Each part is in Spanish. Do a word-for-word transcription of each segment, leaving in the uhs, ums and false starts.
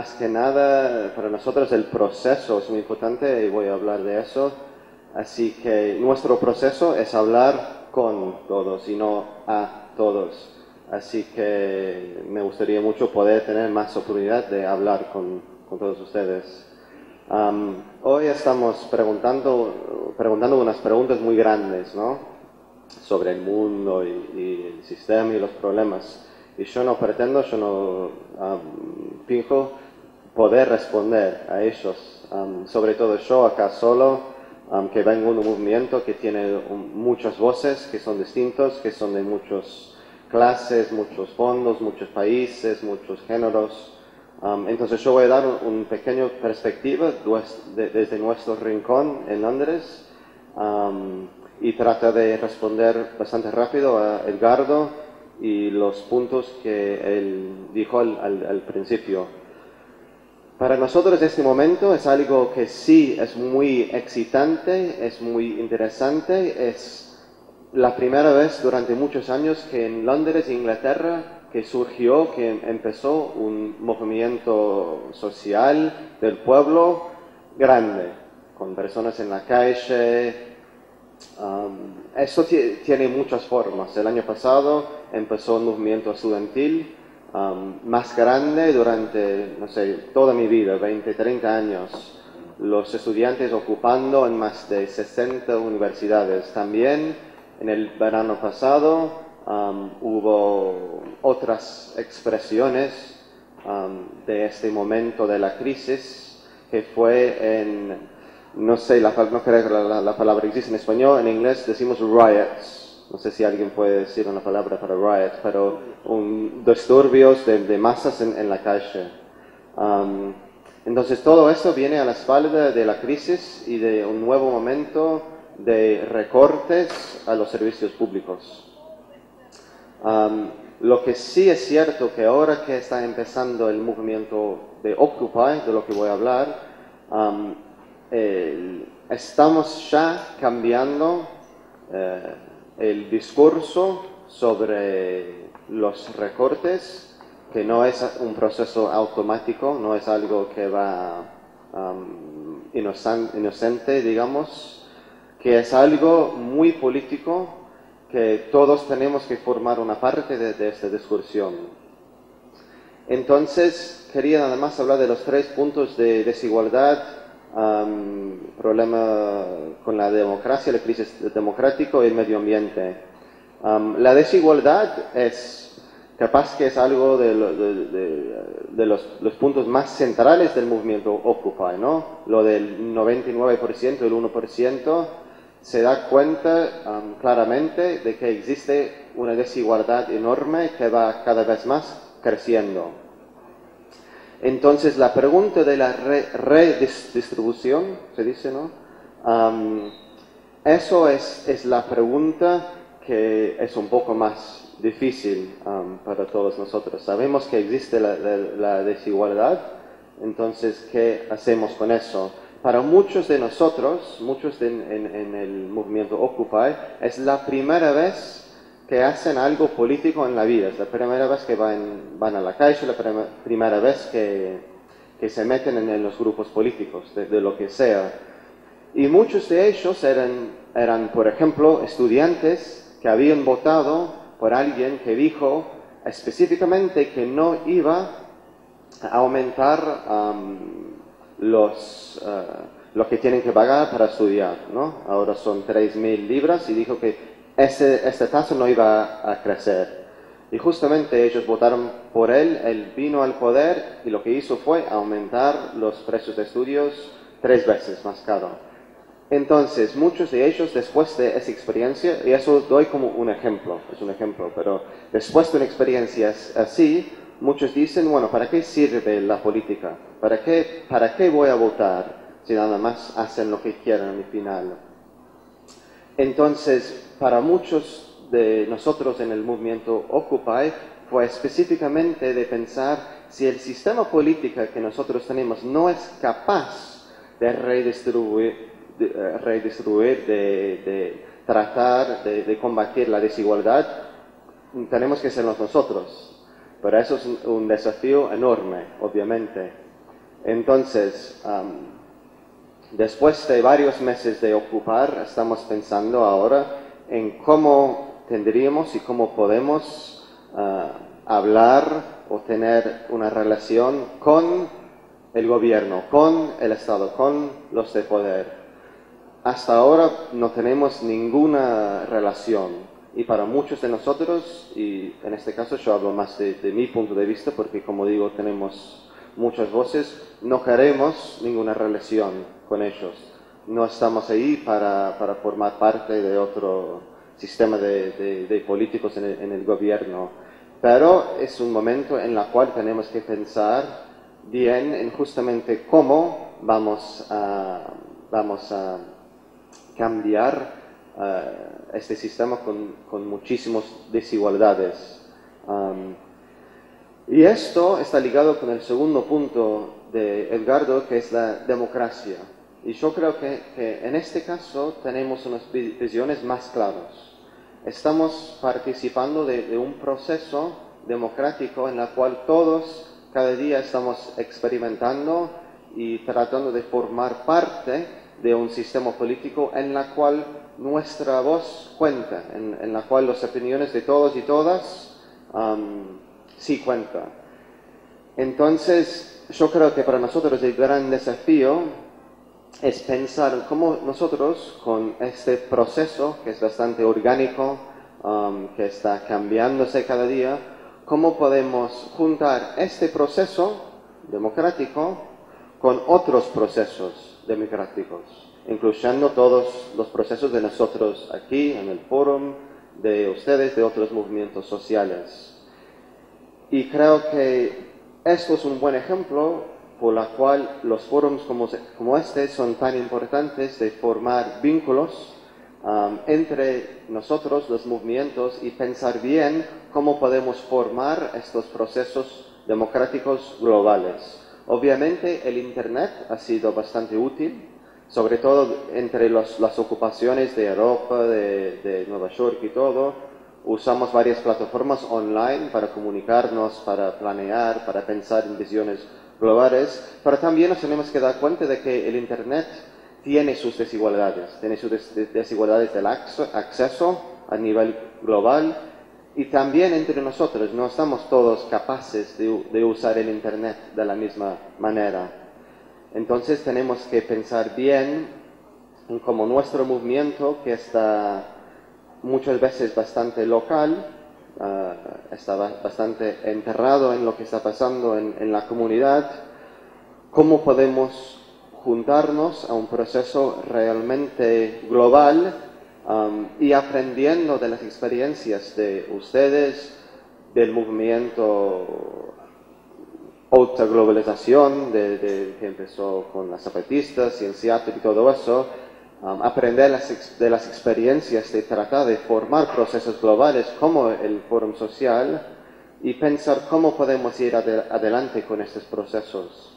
más que nada, para nosotros el proceso es muy importante y voy a hablar de eso. Así que nuestro proceso es hablar con todos y no a todos. Así que me gustaría mucho poder tener más oportunidad de hablar con, con todos ustedes. Um, hoy estamos preguntando, preguntando unas preguntas muy grandes, ¿no? Sobre el mundo y, y el sistema y los problemas. Y yo no pretendo, yo no um, finjo poder responder a ellos. Um, sobre todo yo acá solo, um, que vengo de un movimiento que tiene um, muchas voces, que son distintos, que son de muchas clases, muchos fondos, muchos países, muchos géneros. Um, entonces yo voy a dar un, un pequeño perspectiva de, desde nuestro rincón en Londres um, y trata de responder bastante rápido a Edgardo y los puntos que él dijo al, al, al principio. Para nosotros este momento es algo que sí es muy excitante, es muy interesante, es la primera vez durante muchos años que en Londres, Inglaterra, que surgió, que empezó un movimiento social del pueblo grande, con personas en la calle. Um, esto tiene muchas formas. El año pasado empezó un movimiento estudiantil um, más grande durante, no sé, toda mi vida, veinte, treinta años. Los estudiantes ocupando en más de sesenta universidades. También en el verano pasado Um, hubo otras expresiones um, de este momento de la crisis que fue en, no sé, la, no creo que la, la palabra existe en español, en inglés decimos riots, no sé si alguien puede decir una palabra para riot, pero un, disturbios de, de masas en, en la calle. Um, entonces todo eso viene a la espalda de la crisis y de un nuevo momento de recortes a los servicios públicos. Um, lo que sí es cierto que ahora que está empezando el movimiento de Occupy, de lo que voy a hablar, um, el, estamos ya cambiando eh, el discurso sobre los recortes, que no es un proceso automático, no es algo que va um, inocente, inocente, digamos, que es algo muy político, que todos tenemos que formar una parte de, de esta discusión. Entonces, quería nada más hablar de los tres puntos de desigualdad, um, problema con la democracia, la crisis democrática y el medio ambiente. Um, la desigualdad es, capaz que es algo de, lo, de, de, de los, los puntos más centrales del movimiento Occupy, ¿no? Lo del noventa y nueve por ciento, el uno por ciento, se da cuenta um, claramente de que existe una desigualdad enorme que va cada vez más creciendo. Entonces, la pregunta de la re redistribución, se dice, ¿no? Um, eso es, es la pregunta que es un poco más difícil um, para todos nosotros. Sabemos que existe la, la, la desigualdad, entonces, ¿qué hacemos con eso? Para muchos de nosotros, muchos de, en, en el movimiento Occupy, es la primera vez que hacen algo político en la vida. Es la primera vez que van, van a la calle, la prim primera vez que, que se meten en, en los grupos políticos, de, de lo que sea. Y muchos de ellos eran, eran, por ejemplo, estudiantes que habían votado por alguien que dijo específicamente que no iba a aumentar um, los, uh, lo que tienen que pagar para estudiar, ¿no? Ahora son tres mil libras y dijo que ese, ese tasa no iba a, a crecer. Y justamente ellos votaron por él, él vino al poder y lo que hizo fue aumentar los precios de estudios tres veces más caro. Entonces, muchos de ellos, después de esa experiencia, y eso doy como un ejemplo, es un ejemplo, pero después de una experiencia así, muchos dicen, bueno, ¿para qué sirve la política? ¿Para qué, para qué voy a votar si nada más hacen lo que quieran al final? Entonces, para muchos de nosotros en el movimiento Occupy, fue específicamente de pensar si el sistema político que nosotros tenemos no es capaz de redistribuir, de, uh, redistribuir, de, de tratar de, de combatir la desigualdad, tenemos que sernos nosotros. Pero eso es un, un desafío enorme, obviamente. Entonces, um, después de varios meses de ocupar, estamos pensando ahora en cómo tendríamos y cómo podemos uh, hablar o tener una relación con el gobierno, con el Estado, con los de poder. Hasta ahora no tenemos ninguna relación. Y para muchos de nosotros, y en este caso yo hablo más de, de mi punto de vista, porque como digo, tenemos muchas voces, no queremos ninguna relación con ellos. No estamos ahí para, para formar parte de otro sistema de, de, de políticos en el, en el gobierno. Pero es un momento en el cual tenemos que pensar bien en justamente cómo vamos a, vamos a cambiar Uh, este sistema con, con muchísimas desigualdades. Um, y esto está ligado con el segundo punto de Edgardo, que es la democracia. Y yo creo que, que en este caso tenemos unas visiones más claras. Estamos participando de, de un proceso democrático en el cual todos cada día estamos experimentando y tratando de formar parte de un sistema político en la cual nuestra voz cuenta, en, en la cual las opiniones de todos y todas um, sí cuentan. Entonces, yo creo que para nosotros el gran desafío es pensar cómo nosotros, con este proceso que es bastante orgánico, um, que está cambiándose cada día, cómo podemos juntar este proceso democrático con otros procesos democráticos, incluyendo todos los procesos de nosotros aquí en el foro, de ustedes, de otros movimientos sociales. Y creo que esto es un buen ejemplo por la cual los foros como, como este son tan importantes de formar vínculos um, entre nosotros, los movimientos, y pensar bien cómo podemos formar estos procesos democráticos globales. Obviamente el Internet ha sido bastante útil, sobre todo entre los, las ocupaciones de Europa, de, de Nueva York y todo. Usamos varias plataformas online para comunicarnos, para planear, para pensar en visiones globales, pero también nos tenemos que dar cuenta de que el Internet tiene sus desigualdades, tiene sus des desigualdades del acceso a nivel global, y también entre nosotros no estamos todos capaces de, de usar el Internet de la misma manera. Entonces tenemos que pensar bien en cómo nuestro movimiento, que está muchas veces bastante local, uh, está bastante enterrado en lo que está pasando en, en la comunidad, cómo podemos juntarnos a un proceso realmente global, um, y aprendiendo de las experiencias de ustedes, del movimiento alta globalización de, de, que empezó con las zapatistas y en Seattle y todo eso, um, aprender las, de las experiencias de tratar de formar procesos globales como el Fórum Social y pensar cómo podemos ir ad adelante con estos procesos.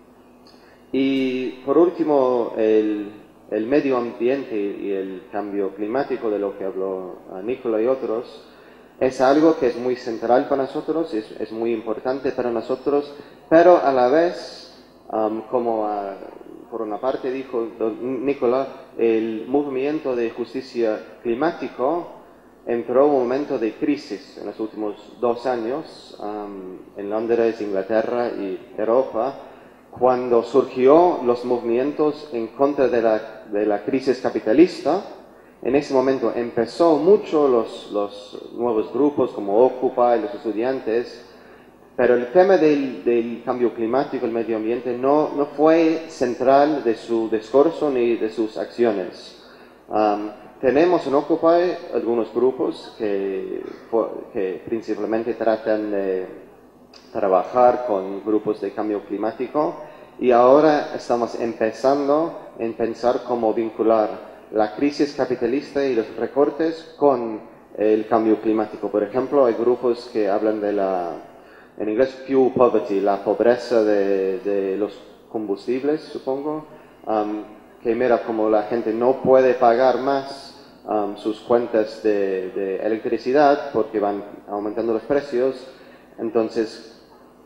Y por último, el, el medio ambiente y el cambio climático, de lo que habló Nicola y otros, es algo que es muy central para nosotros, es, es muy importante para nosotros, pero a la vez, um, como uh, por una parte dijo Nicola, el movimiento de justicia climático entró un momento de crisis en los últimos dos años, um, en Londres, Inglaterra y Europa, cuando surgió los movimientos en contra de la, de la crisis capitalista. En ese momento empezó mucho los, los nuevos grupos como Occupy, los estudiantes, pero el tema del, del cambio climático, el medio ambiente, no, no fue central de su discurso ni de sus acciones. Um, tenemos en Occupy algunos grupos que, que principalmente tratan de trabajar con grupos de cambio climático, y ahora estamos empezando a pensar cómo vincular la crisis capitalista y los recortes con el cambio climático. Por ejemplo, hay grupos que hablan de la, en inglés, fuel poverty, la pobreza de, de los combustibles, supongo, um, que mira como la gente no puede pagar más um, sus cuentas de, de electricidad porque van aumentando los precios. Entonces,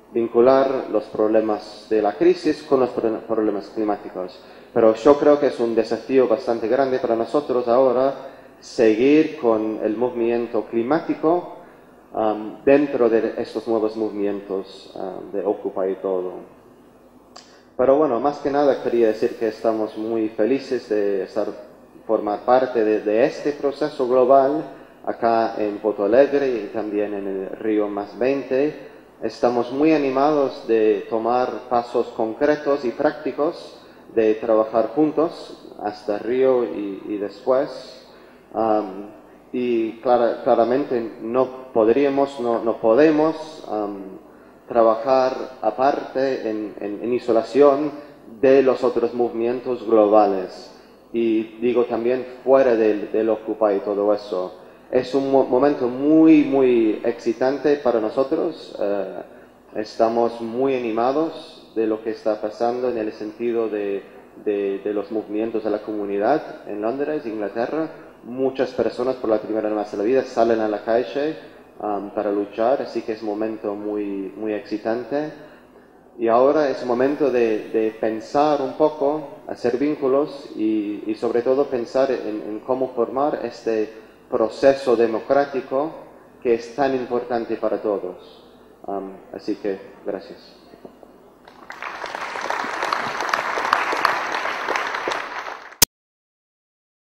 vincular los problemas de la crisis con los problemas climáticos. Pero yo creo que es un desafío bastante grande para nosotros ahora seguir con el movimiento climático um, dentro de estos nuevos movimientos um, de Occupy y todo. Pero bueno, más que nada quería decir que estamos muy felices de estar, formar parte de, de este proceso global acá en Porto Alegre y también en el Río más veinte. Estamos muy animados de tomar pasos concretos y prácticos, de trabajar juntos hasta Río y, y después. Um, y clara, claramente no podríamos, no, no podemos um, trabajar aparte en, en, en isolación de los otros movimientos globales. Y digo también fuera del, del Occupy y todo eso. Es un mo momento muy, muy excitante para nosotros. Uh, estamos muy animados de lo que está pasando en el sentido de, de, de los movimientos de la comunidad en Londres, Inglaterra. Muchas personas por la primera vez en la vida salen a la calle um, para luchar, así que es un momento muy, muy excitante. Y ahora es momento de, de pensar un poco, hacer vínculos y, y sobre todo pensar en, en cómo formar este proceso democrático que es tan importante para todos. Um, así que, gracias.